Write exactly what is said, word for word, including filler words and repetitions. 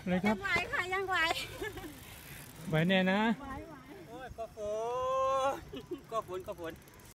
เลยครับยังไหวค่ะยังไหวไหวแน่นะไหวไหวโอ้ยก็ฝนก็ฝนก็ฝน